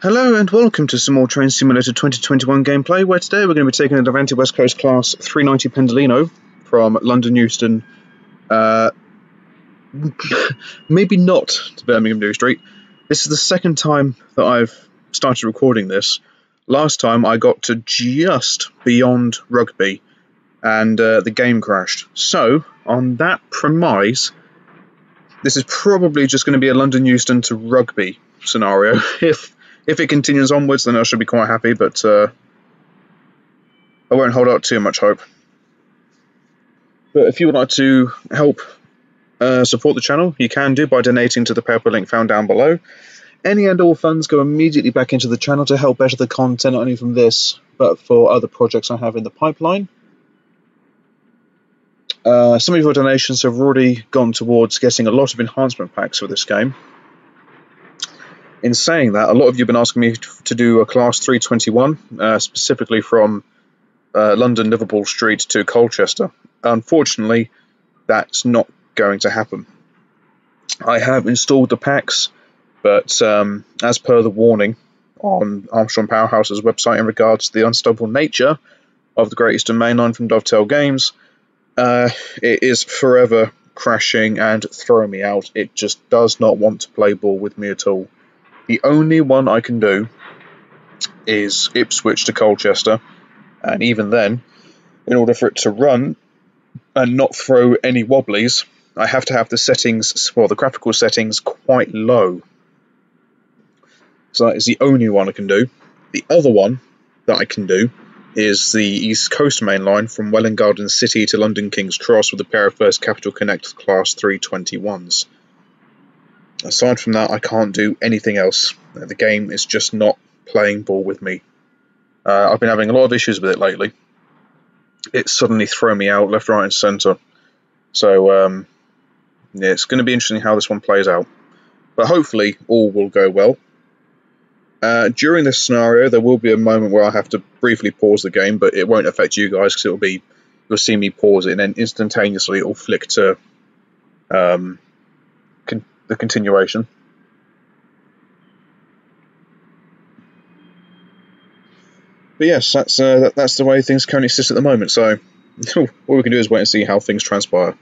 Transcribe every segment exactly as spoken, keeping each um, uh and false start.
Hello and welcome to some more Train Simulator twenty twenty-one gameplay, where today we're going to be taking an Avanti West Coast Class three ninety Pendolino from London Euston, uh, maybe not to Birmingham New Street. This is the second time that I've started recording this. Last time I got to just beyond Rugby and uh, the game crashed. So, on that premise, this is probably just going to be a London Euston to Rugby scenario. If If it continues onwards, then I should be quite happy, but uh, I won't hold out too much hope. But if you would like to help uh, support the channel, you can do by donating to the PayPal link found down below. Any and all funds go immediately back into the channel to help better the content, not only from this, but for other projects I have in the pipeline. Uh, some of your donations have already gone towards getting a lot of enhancement packs for this game. In saying that, a lot of you have been asking me to do a Class three twenty-one, uh, specifically from uh, London Liverpool Street to Colchester. Unfortunately, that's not going to happen. I have installed the packs, but um, as per the warning on Armstrong Powerhouse's website in regards to the unstable nature of the Great Eastern Mainline from Dovetail Games, uh, it is forever crashing and throwing me out. It just does not want to play ball with me at all. The only one I can do is Ipswich to Colchester, and even then, in order for it to run and not throw any wobblies, I have to have the settings, well, the graphical settings quite low. So that is the only one I can do. The other one that I can do is the East Coast Mainline from Welwyn Garden City to London King's Cross with a pair of First Capital Connect Class three twenty-ones. Aside from that, I can't do anything else. The game is just not playing ball with me. Uh, I've been having a lot of issues with it lately. It's suddenly thrown me out left, right and centre. So, um, yeah, it's going to be interesting how this one plays out. But hopefully, all will go well. Uh, during this scenario, there will be a moment where I have to briefly pause the game, but it won't affect you guys because it will be, you'll see me pause it and then instantaneously it will flick to um, con the continuation. But yes, that's uh, that, that's the way things currently sit at the moment. So all we can do is wait and see how things transpire.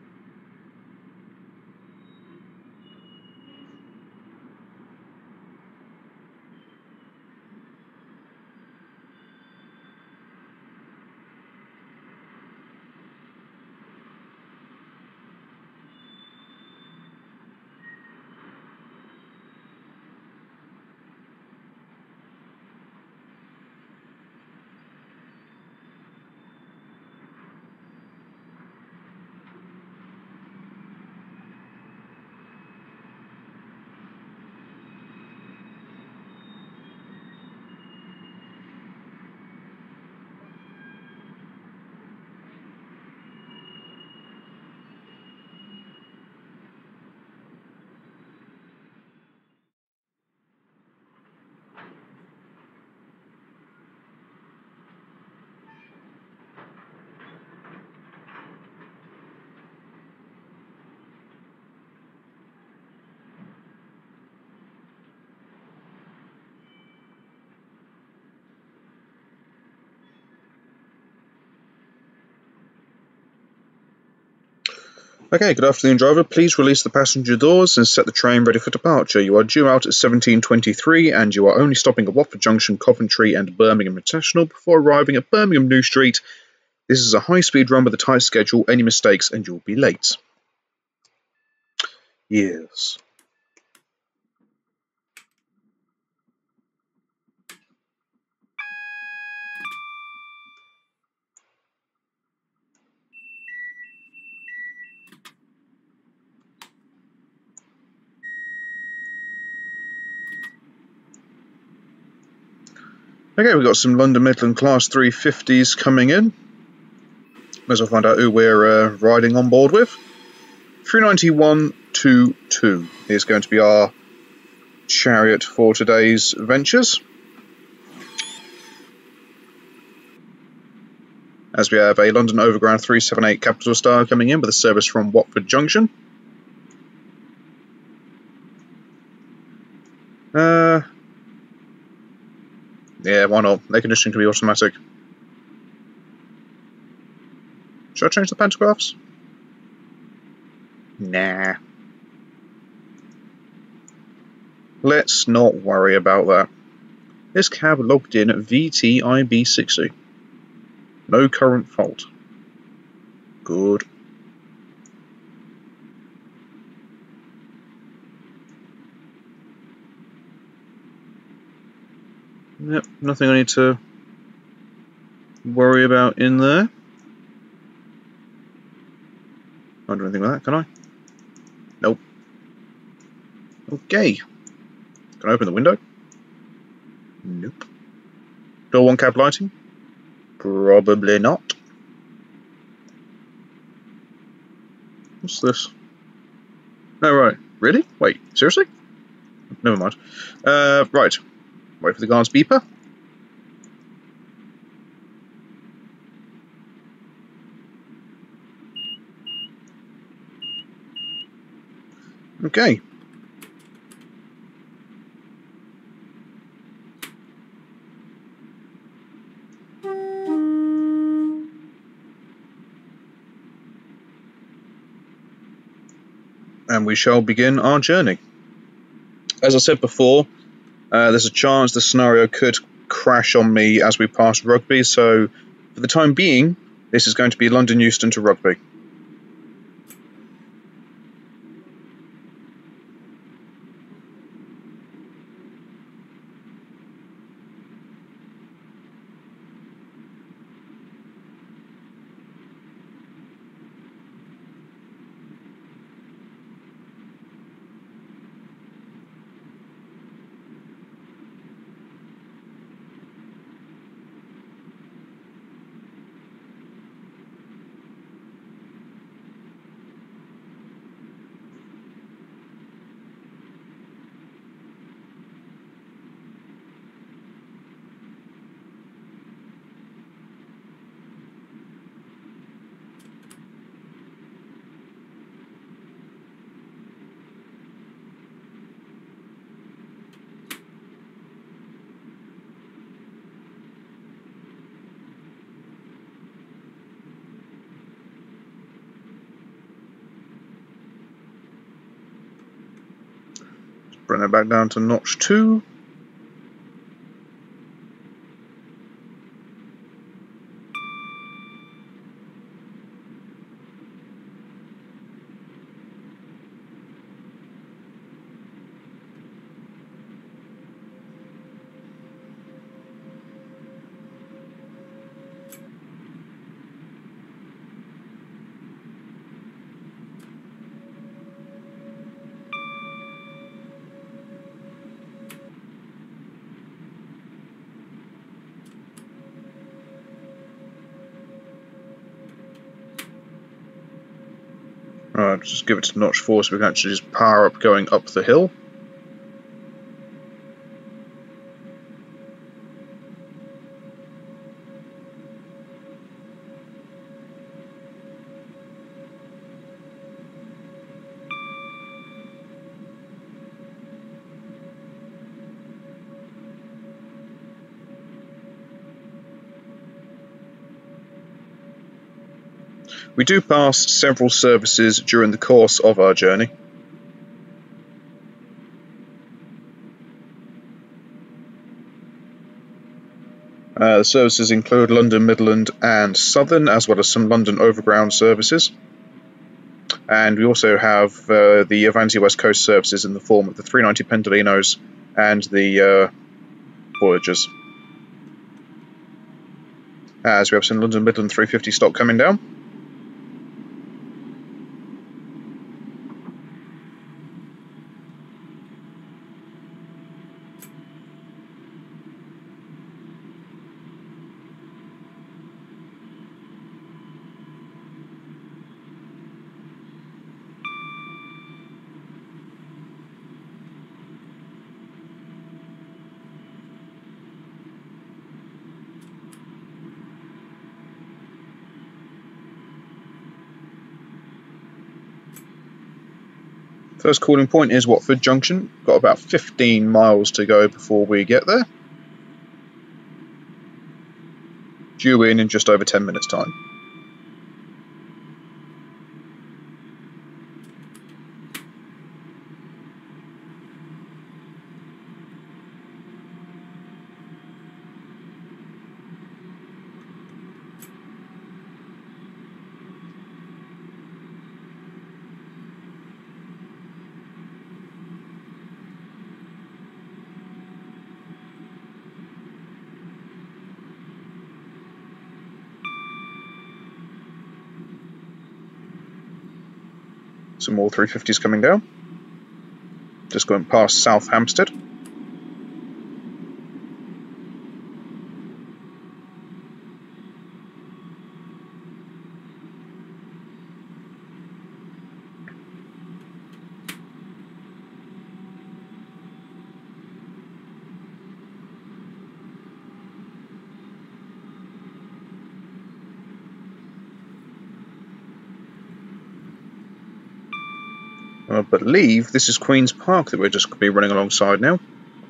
Okay, good afternoon driver, please release the passenger doors and set the train ready for departure. You are due out at seventeen twenty-three and you are only stopping at Watford Junction, Coventry and Birmingham International before arriving at Birmingham New Street. This is a high-speed run with a tight schedule, any mistakes and you'll be late. Yes. Okay, we've got some London Midland Class three fifties coming in. May as well find out who we're uh, riding on board with. three ninety-one twenty-two is going to be our chariot for today's ventures. As we have a London Overground three seventy-eight Capital Star coming in with a service from Watford Junction. Uh, Yeah, why not? Air conditioning can be automatic. Should I change the pantographs? Nah. Let's not worry about that. This cab logged in V T I B sixty. No current fault. Good. Yep, nothing I need to worry about in there. Can't do anything with that, can I? Nope. Okay. Can I open the window? Nope. Door one cab lighting? Probably not. What's this? Oh, right. Really? Wait, seriously? Never mind. Uh, right. Wait for the guard's beeper. Okay. And we shall begin our journey. As I said before, uh, there's a chance the scenario could crash on me as we pass Rugby, so for the time being, this is going to be London Euston to Rugby. Bring it back down to notch two. Alright, just give it to notch four so we can actually just power up going up the hill. We do pass several services during the course of our journey. Uh, the services include London Midland and Southern, as well as some London Overground services. And we also have uh, the Avanti West Coast services in the form of the three ninety Pendolinos and the uh, Voyagers. As we have some London Midland three fifty stock coming down. First calling point is Watford Junction. Got about fifteen miles to go before we get there. due in in just over ten minutes time. Some more three fifties coming down. Just going past South Hampstead. I believe this is Queen's Park that we're just going to be running alongside now.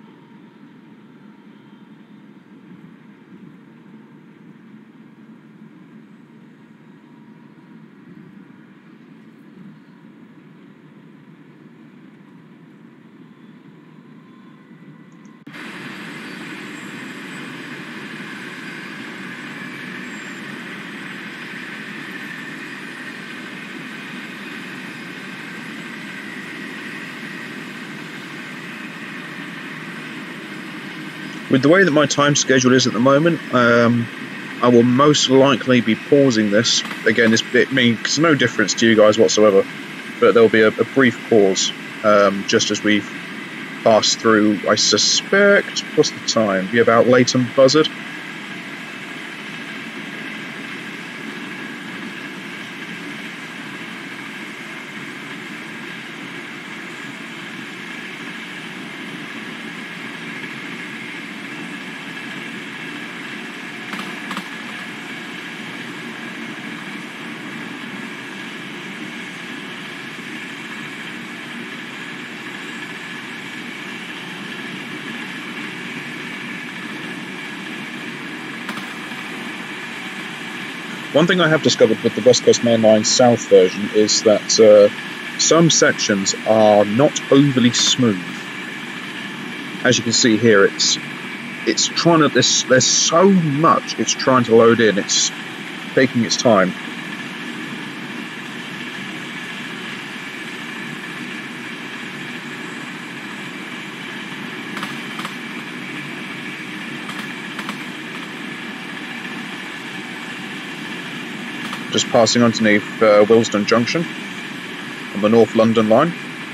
With the way that my time schedule is at the moment, um, I will most likely be pausing this. Again, this bit makes no difference to you guys whatsoever, but there will be a, a brief pause um, just as we pass through, I suspect, what's the time? Be about Leighton Buzzard. One thing I have discovered with the West Coast Mainline South version is that uh, some sections are not overly smooth. As you can see here, it's it's trying to. There's, there's so much it's trying to load in. It's taking its time. Just passing underneath uh, Willesden Junction on the North London line.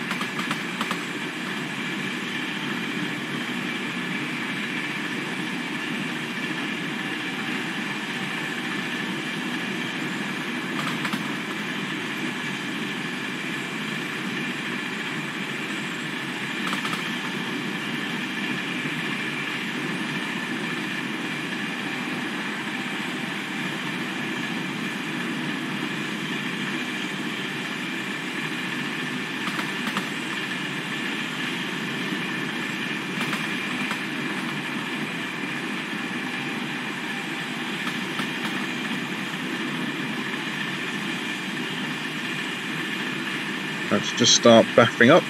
Let's just start baffing up.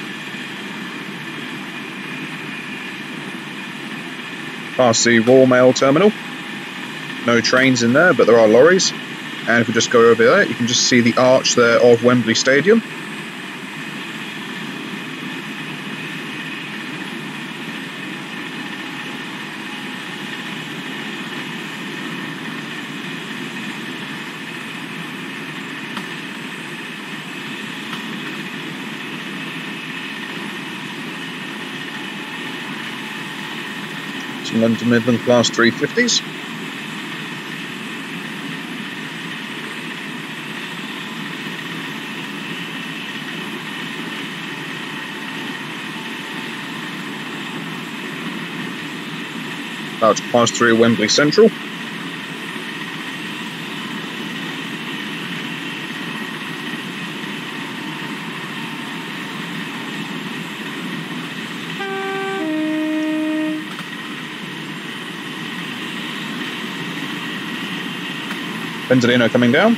Past the Royal Mail Terminal. No trains in there, but there are lorries. And if we just go over there, you can just see the arch there of Wembley Stadium. London Midland Class three fifties. About to pass through Wembley Central. Pendolino coming down.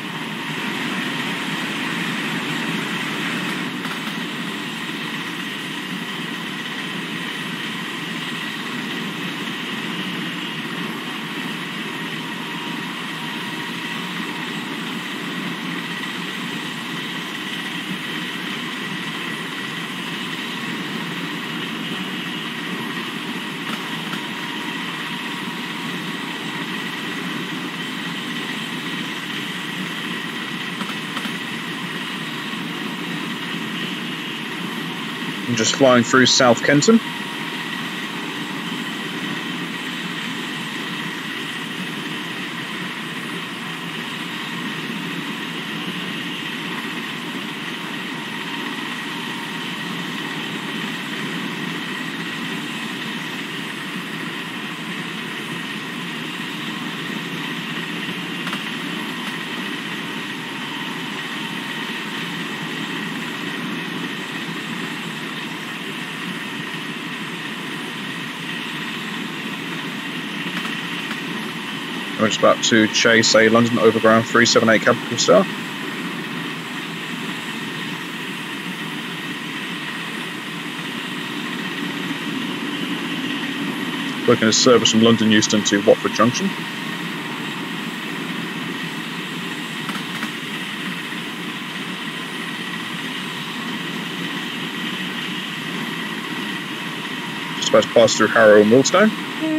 I'm just flying through South Kenton. We're just about to chase a London Overground three seven eight Capital Star. Looking to service from London Euston to Watford Junction. Just about to pass through Harrow and Millstone.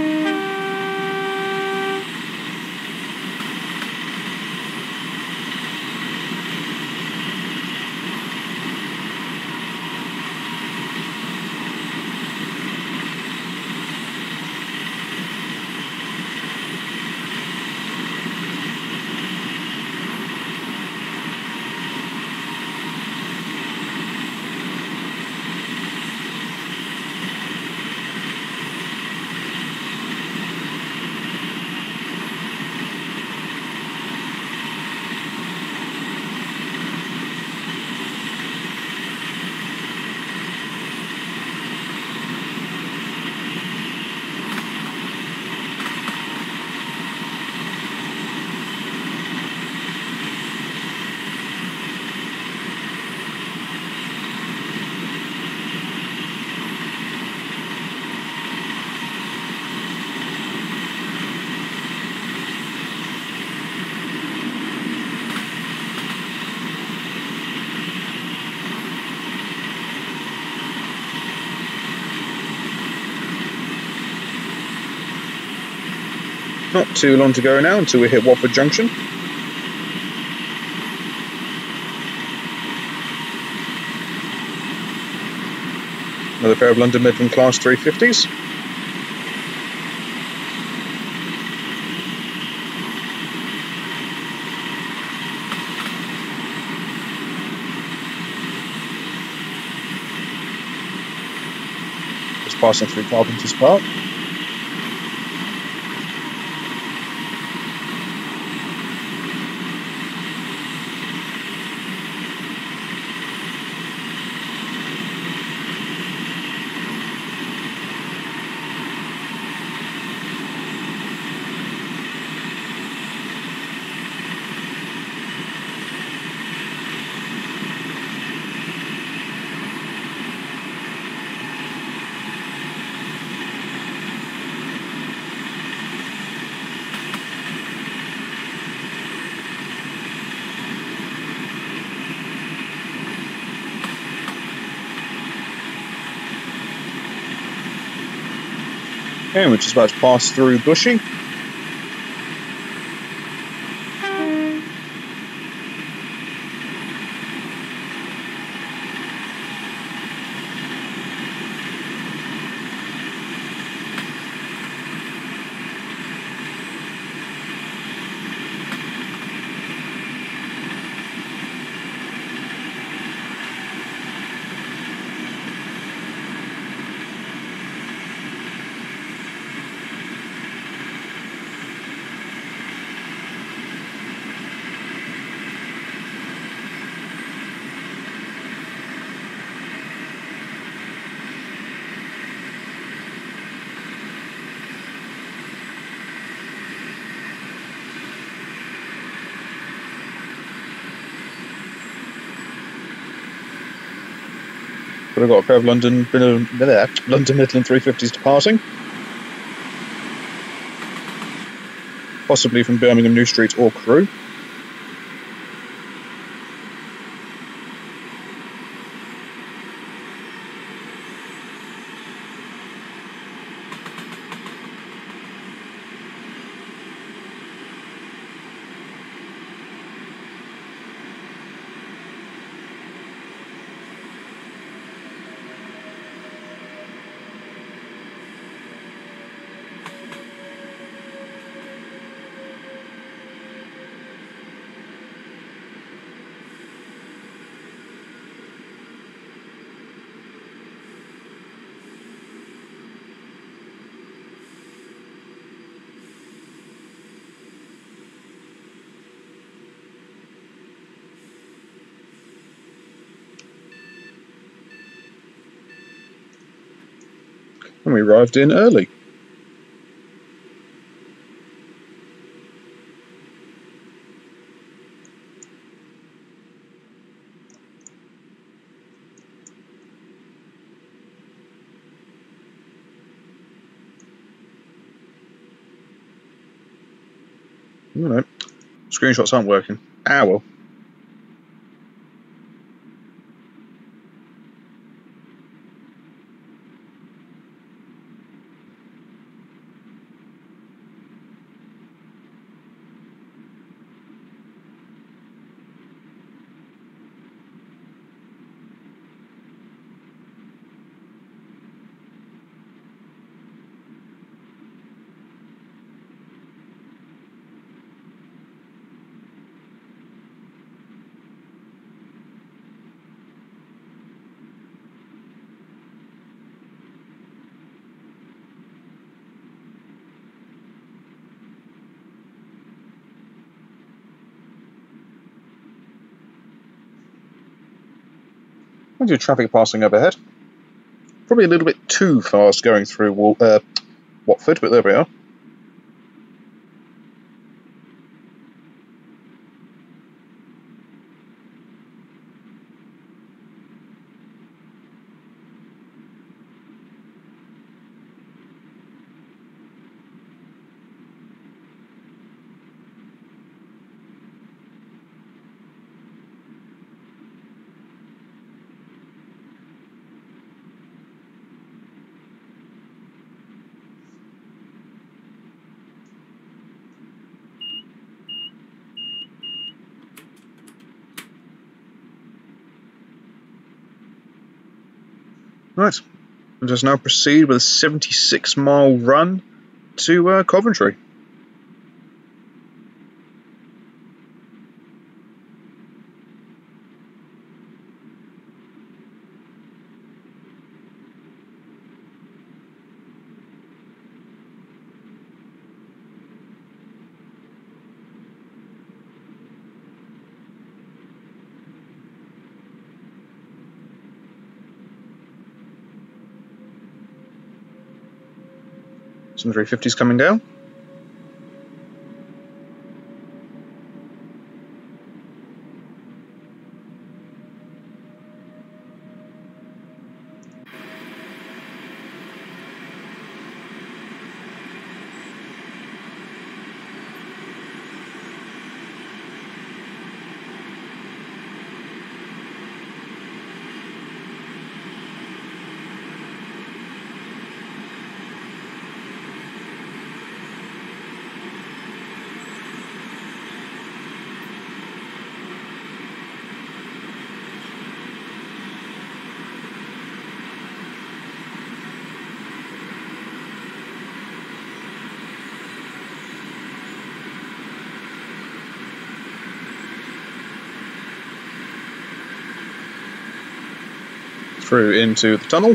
Not too long to go now until we hit Watford Junction. Another pair of London Midland Class three fifties. Just passing through Carpenter's Park. Okay, we're just about to pass through Bushy. Could have got a pair of London, London Midland three fifties departing. Possibly from Birmingham New Street or Crewe. And we arrived in early. No, screenshots aren't working. Ah, well. Plenty of traffic passing overhead. Probably a little bit too fast going through uh, Watford, but there we are. Right, let us now proceed with a seventy-six mile run to uh, Coventry. Some three fifties coming down. Through into the tunnel.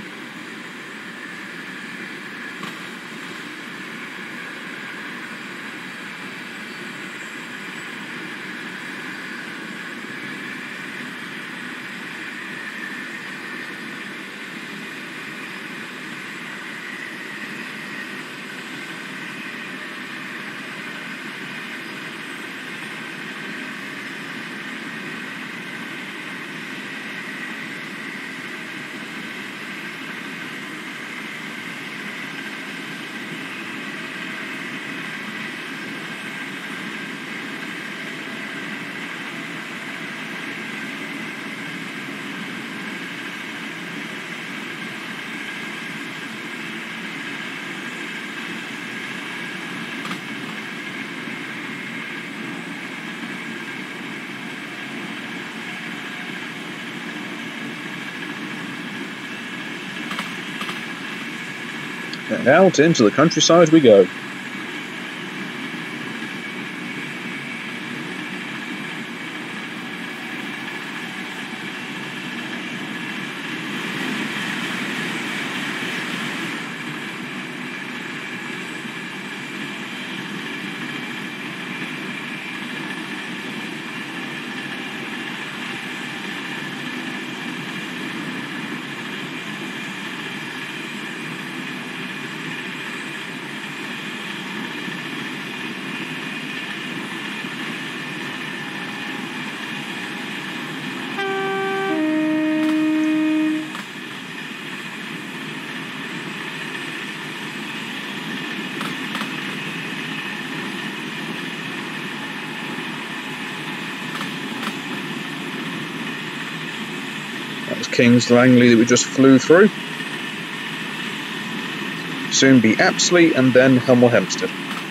And out into the countryside we go. King's Langley that we just flew through. Soon be Apsley and then Hemel Hempstead.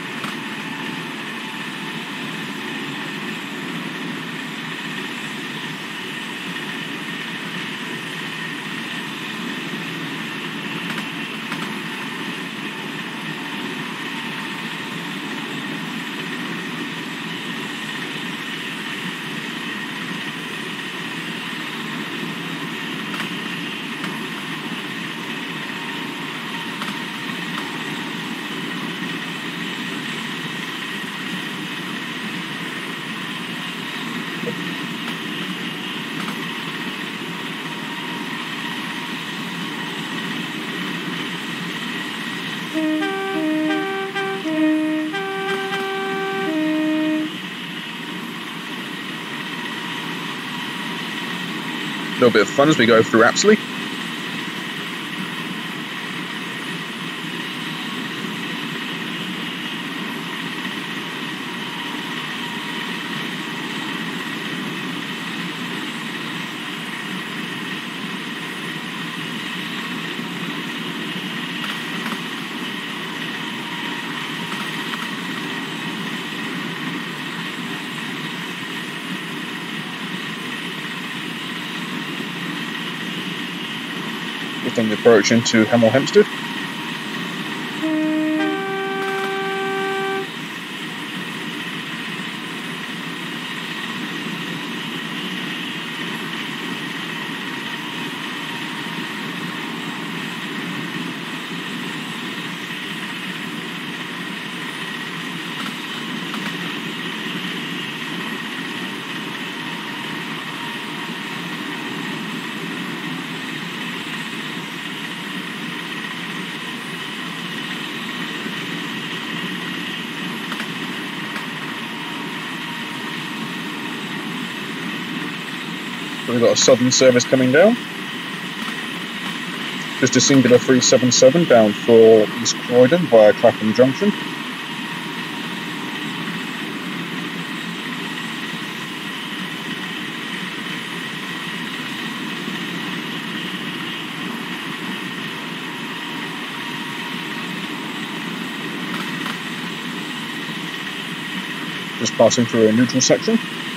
A little bit of fun as we go through Apsley. On the approach into Hemel Hempstead. We've got a southern service coming down. Just a singular three seven seven bound for East Croydon via Clapham Junction. Just passing through a neutral section.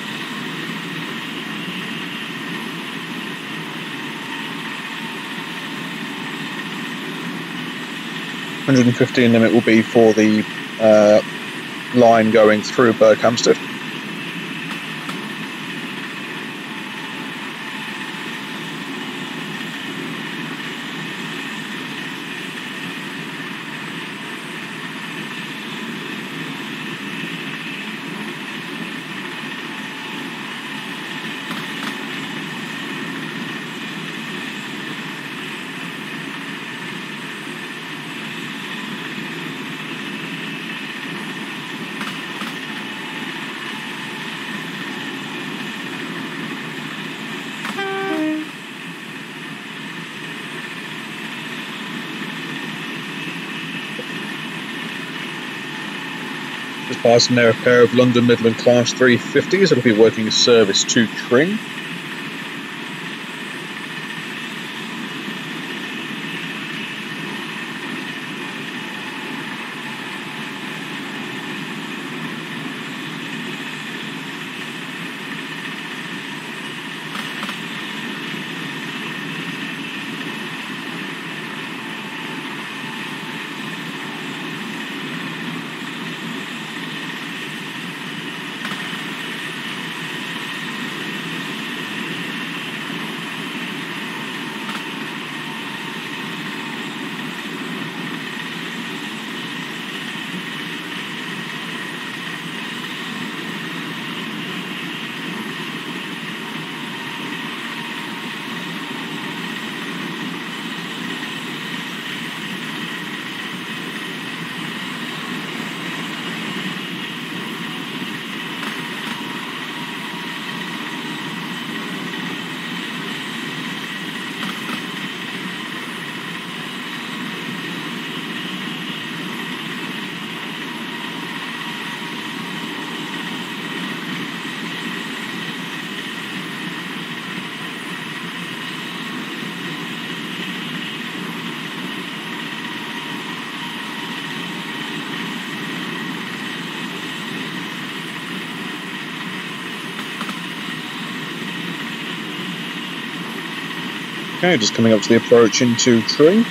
one hundred fifteen limit will be for the uh, line going through Berkhamsted. Just passing there a pair of London Midland Class three fifties that will be working service to Tring. Okay, just coming up to the approach into tree.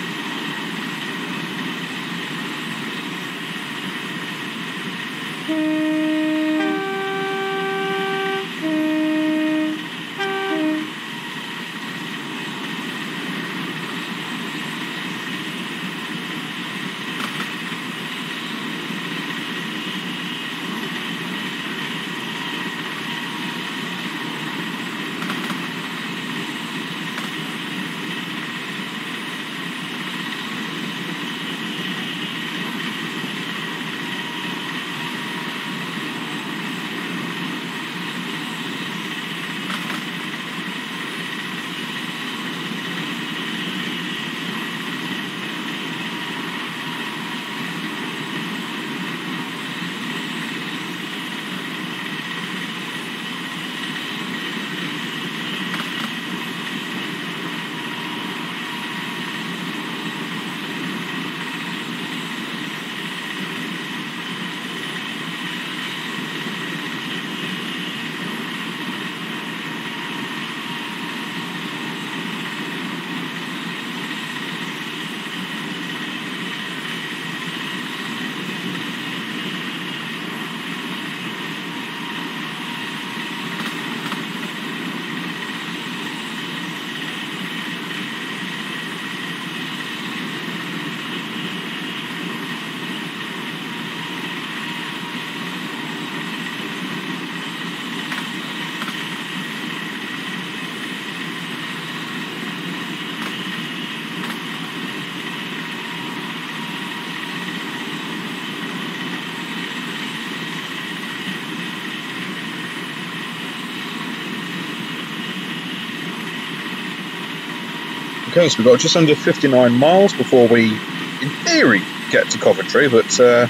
Okay, so we've got just under fifty-nine miles before we, in theory, get to Coventry, but uh,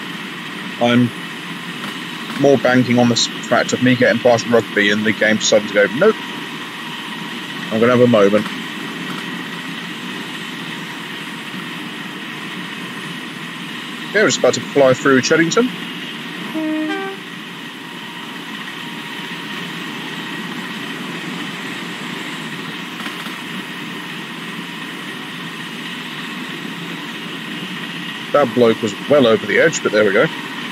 I'm more banking on the fact of me getting past Rugby and the game deciding to go, nope, I'm going to have a moment. Okay, we're just about to fly through Cheddington. That bloke was well over the edge, but there we go.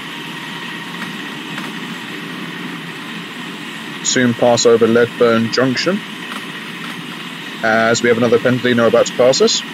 Soon pass over Ledburn Junction, as we have another Pendolino about to pass us.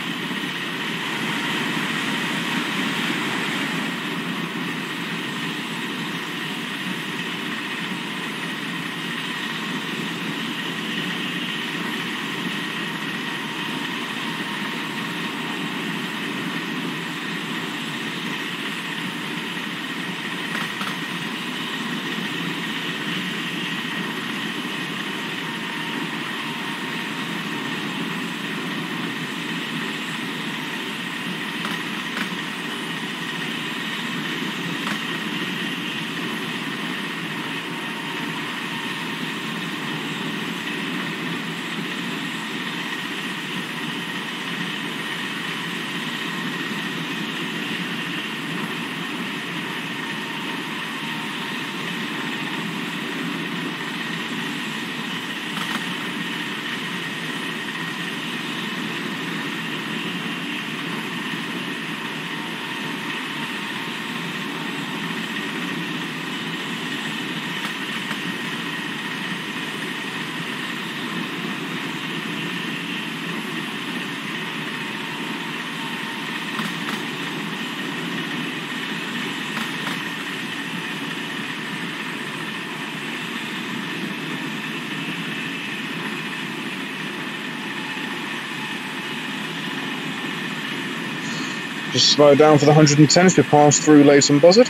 Just slow down for the one hundred and ten as we pass through Leighton Buzzard.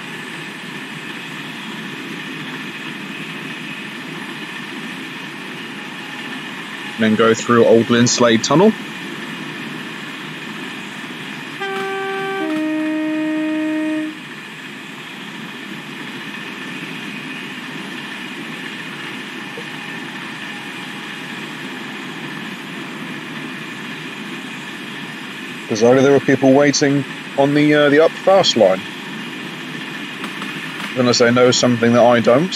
And then go through Old Linslade Tunnel. Bizarrely, there were people waiting on the uh, the up fast line. Unless they know something that I don't.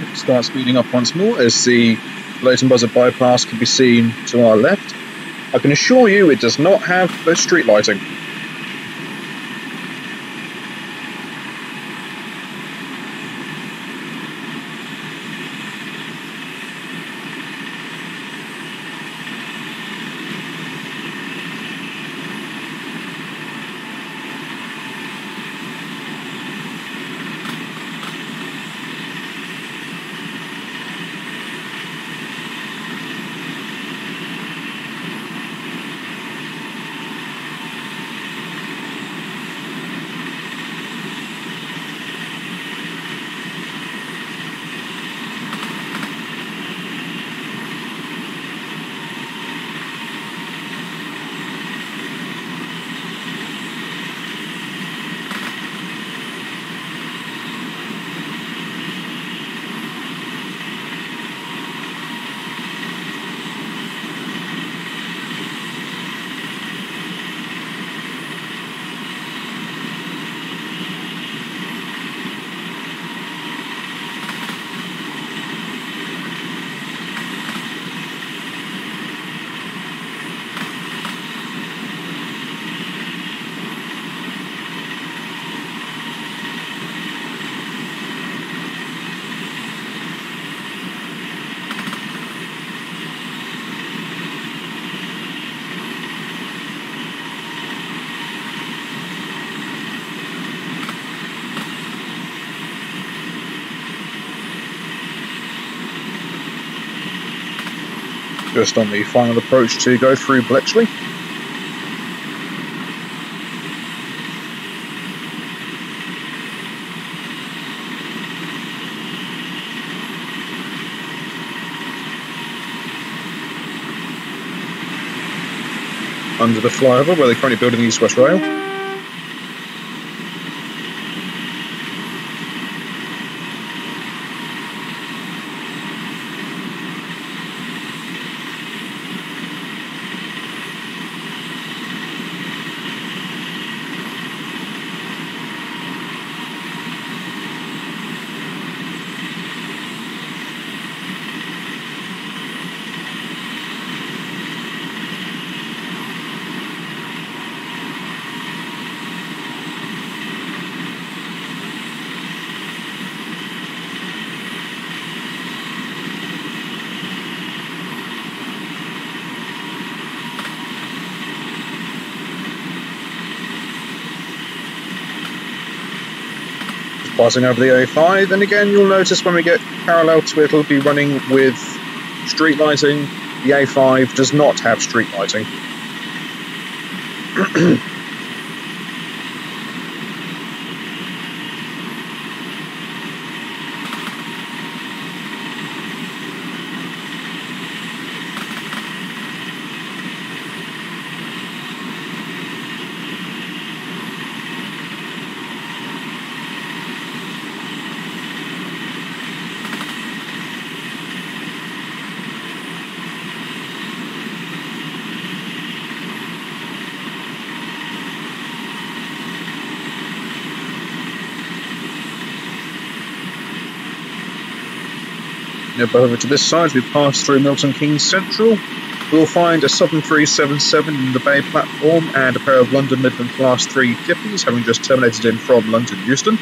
start speeding up once more as the Leighton Buzzard bypass can be seen to our left. I can assure you it does not have the street lighting. Just on the final approach to go through Bletchley. Under the flyover where they're currently building the East West Rail. Passing over the A five, and again you'll notice when we get parallel to it, it'll be running with street lighting. The A five does not have street lighting. Nip over to this side, we pass through Milton Keynes Central. We'll find a Southern three seventy-seven in the Bay platform and a pair of London Midland Class three Kippies, having just terminated in from London Euston.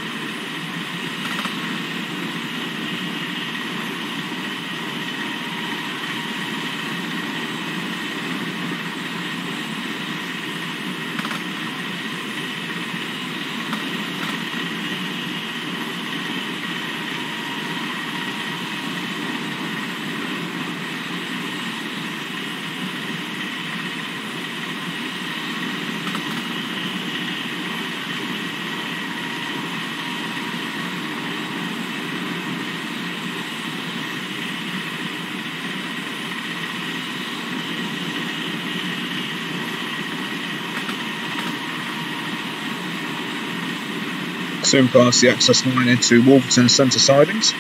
Soon past the access line into Wolverton Centre sidings.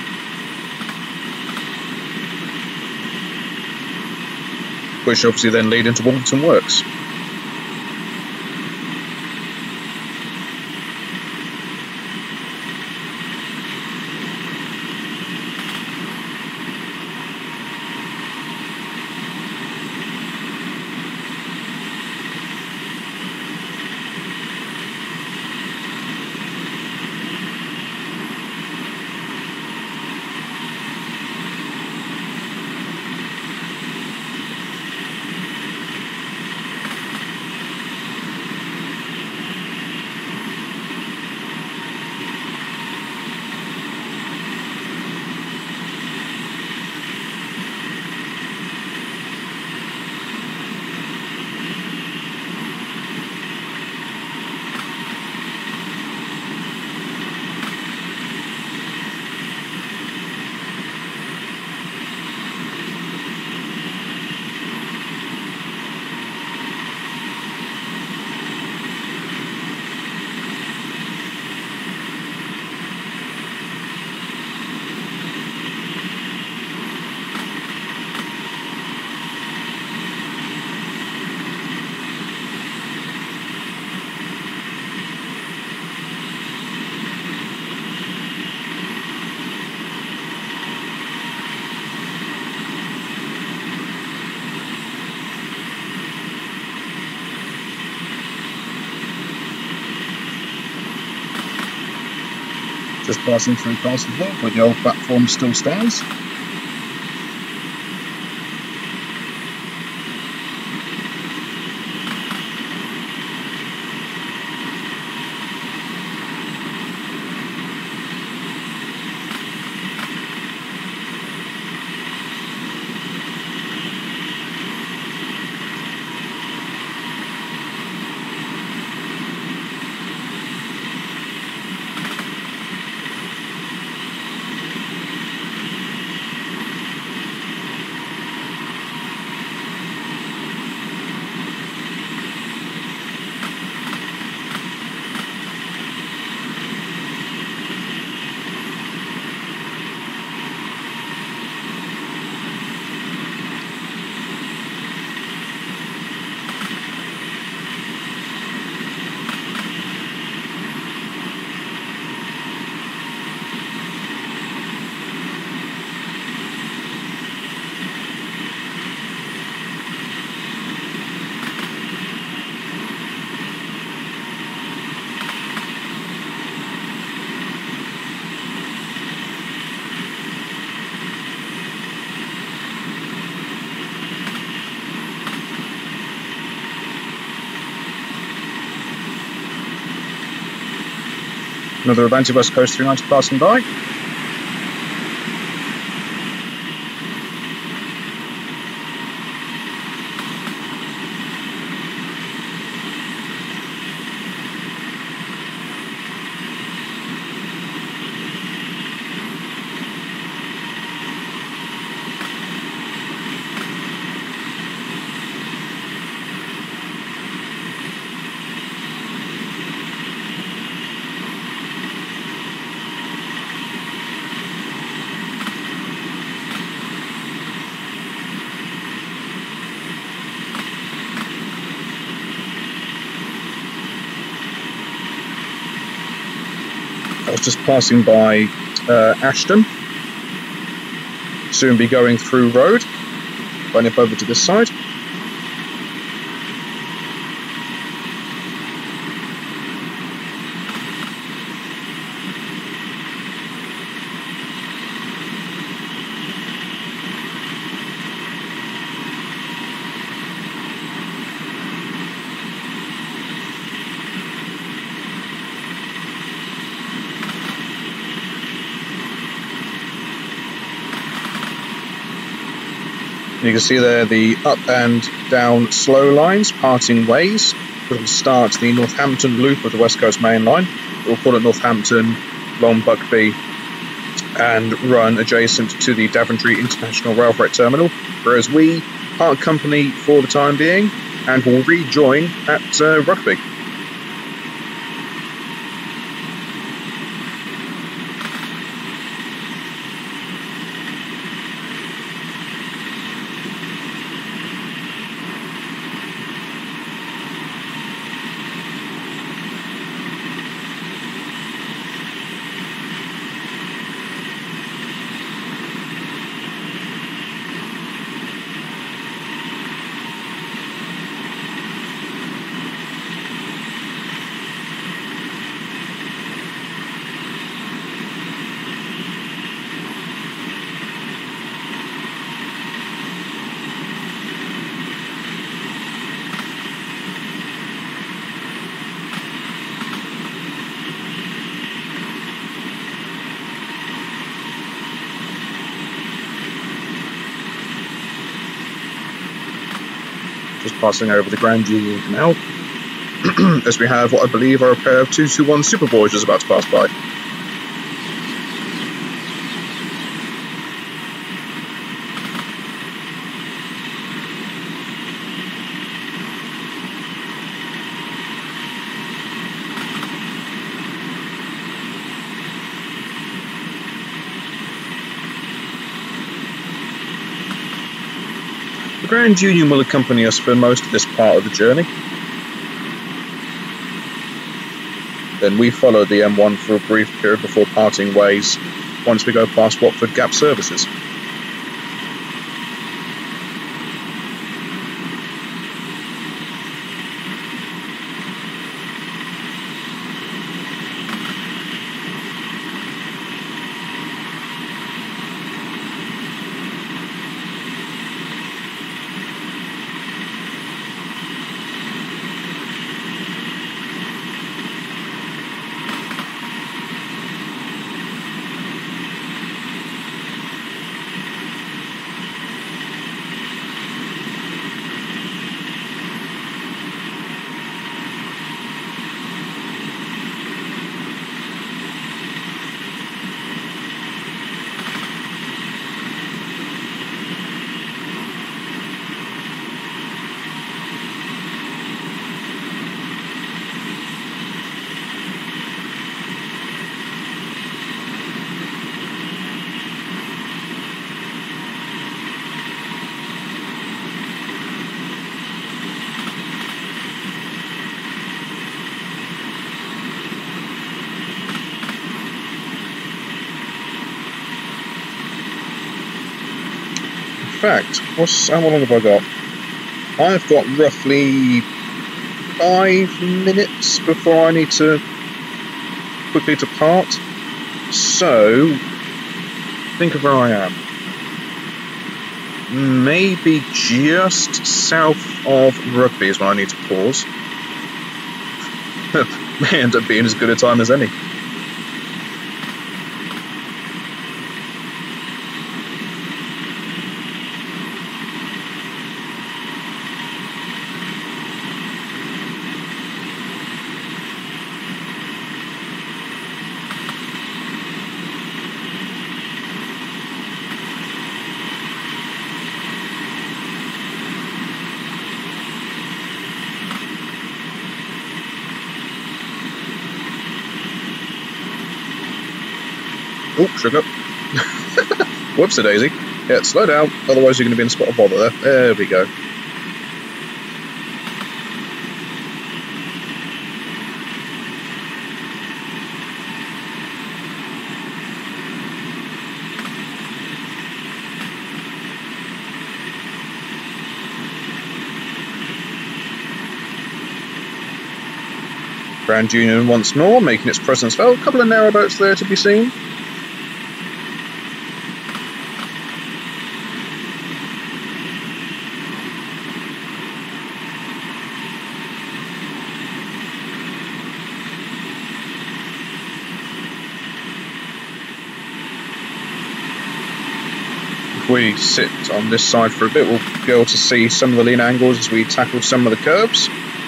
Which obviously then lead into Wolverton Works. Just passing through Colchester, where the old platform still stands. Another Avanti West Coast three ninety passing by. I was just passing by uh, Ashton. Soon be going through road. Run up over to this side. You can see there the up and down slow lines parting ways. We'll start the Northampton loop of the West Coast Mainline. We'll call it Northampton, Long Buckby, and run adjacent to the Daventry International Rail Freight Terminal, whereas we part company for the time being and will rejoin at uh, Rugby. Just passing over the Grand Union Canal, as we have what I believe are a pair of two two one Super Voyagers about to pass by. The Grand Union will accompany us for most of this part of the journey. Then we follow the M one for a brief period before parting ways once we go past Watford Gap Services. fact, what's, how long have I got? I've got roughly five minutes before I need to quickly depart. So, think of where I am. Maybe just south of Rugby is when I need to pause. May end up being as good a time as any. Oh, sugar. Whoopsie daisy. Yeah, slow down, otherwise you're going to be in a spot of bother there. There we go. Grand Union once more, making its presence felt. A couple of narrowboats there to be seen. If we sit on this side for a bit, we'll be able to see some of the lean angles as we tackle some of the curves.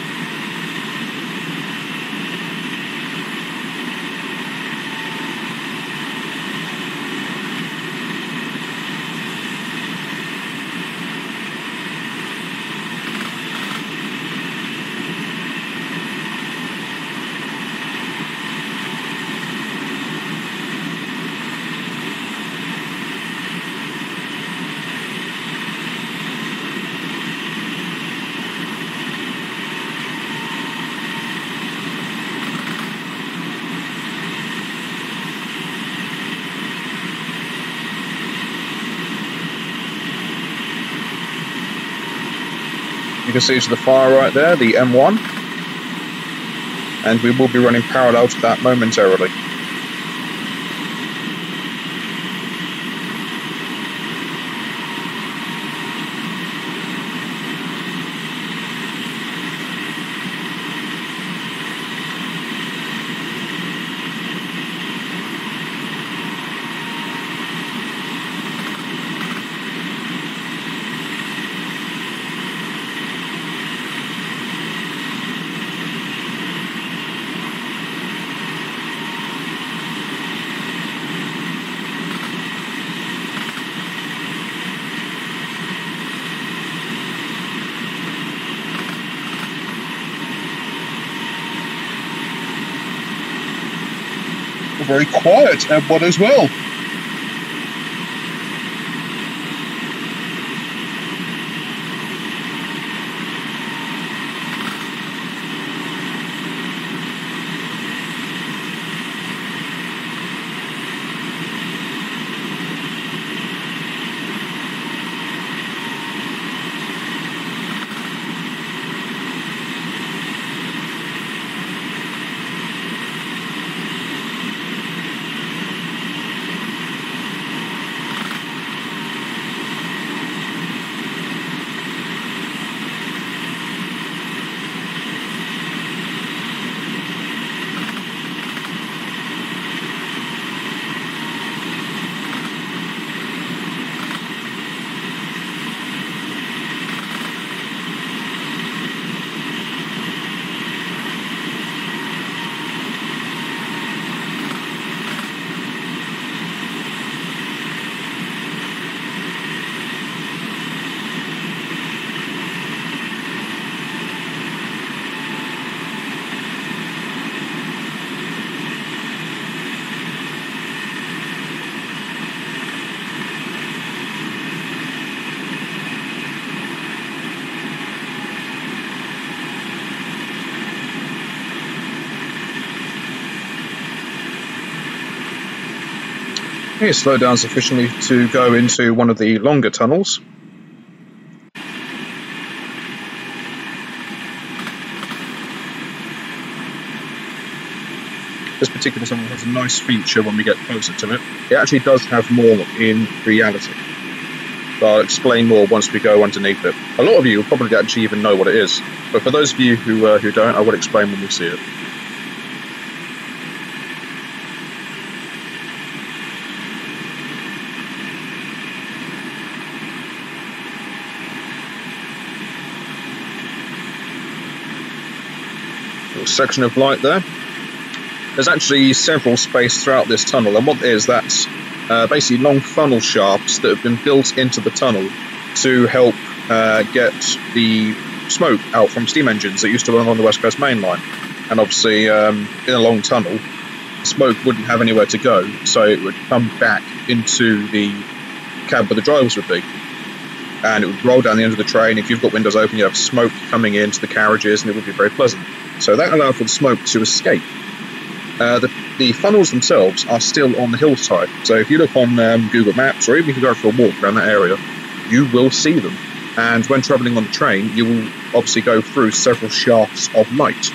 You can see to the far right there, the M one, and we will be running parallel to that momentarily. Very quiet M one as well. It slowed down sufficiently to go into one of the longer tunnels. this particular tunnel has a nice feature when we get closer to it. It actually does have more in reality. But I'll explain more once we go underneath it. A lot of you will probably actually even know what it is, but for those of you who uh, who don't, I will explain when we see it. Little section of light there. There's actually several spaces throughout this tunnel, and what it is, that's uh, basically long funnel shafts that have been built into the tunnel to help uh, get the smoke out from steam engines that used to run on the West Coast Mainline. And obviously, um, in a long tunnel, smoke wouldn't have anywhere to go, so it would come back into the cab where the drivers would be. And it would roll down the end of the train. If you've got windows open, you have smoke coming into the carriages, and it would be very pleasant. So that allowed for the smoke to escape. Uh, the, the funnels themselves are still on the hillside, so if you look on um, Google Maps, or even if you go for a walk around that area, you will see them. And when travelling on the train, you will obviously go through several shafts of light.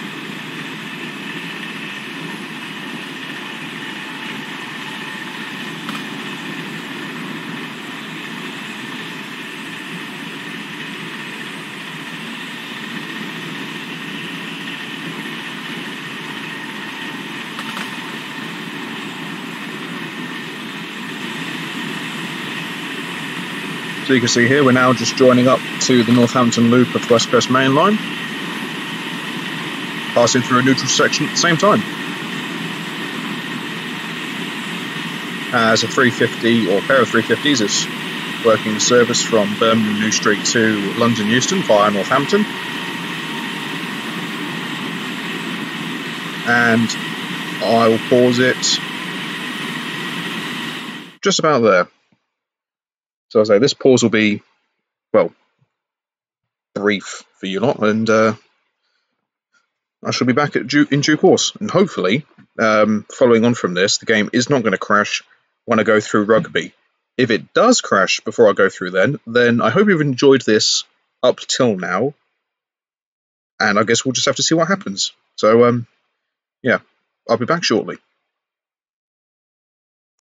So you can see here, we're now just joining up to the Northampton loop of West Coast Mainline, passing through a neutral section at the same time. As a three fifty, or pair of three fifties, is working the service from Birmingham New Street to London Euston via Northampton. And I will pause it just about there. So as I say, this pause will be, well, brief for you lot, and uh, I shall be back at due, in due course. And hopefully, um, following on from this, the game is not going to crash when I go through Rugby. If it does crash before I go through then, then I hope you've enjoyed this up till now, and I guess we'll just have to see what happens. So, um, yeah, I'll be back shortly.